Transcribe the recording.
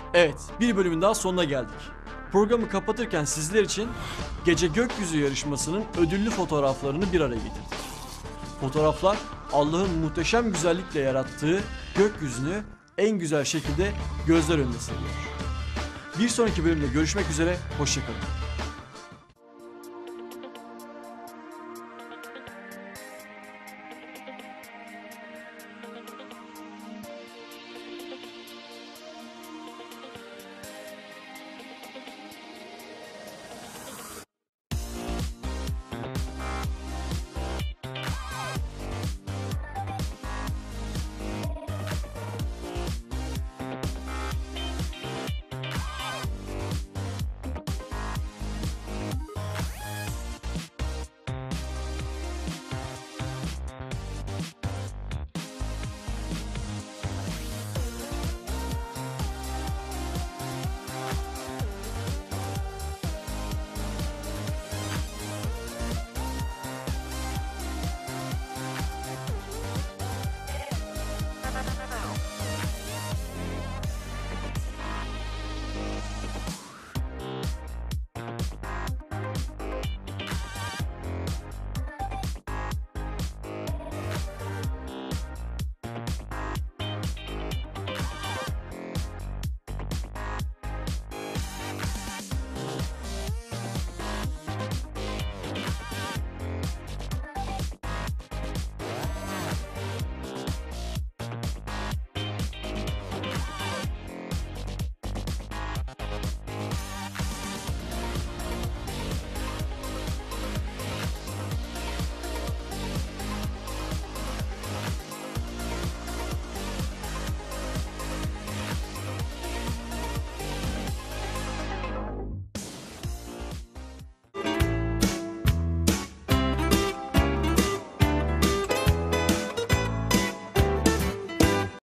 Evet, bir bölümün daha sonuna geldik. Programı kapatırken sizler için Gece Gökyüzü yarışmasının ödüllü fotoğraflarını bir araya getirdik. Fotoğraflar Allah'ın muhteşem güzellikle yarattığı gökyüzünü en güzel şekilde gözler önüne seriyor. Bir sonraki bölümde görüşmek üzere, hoşça kalın.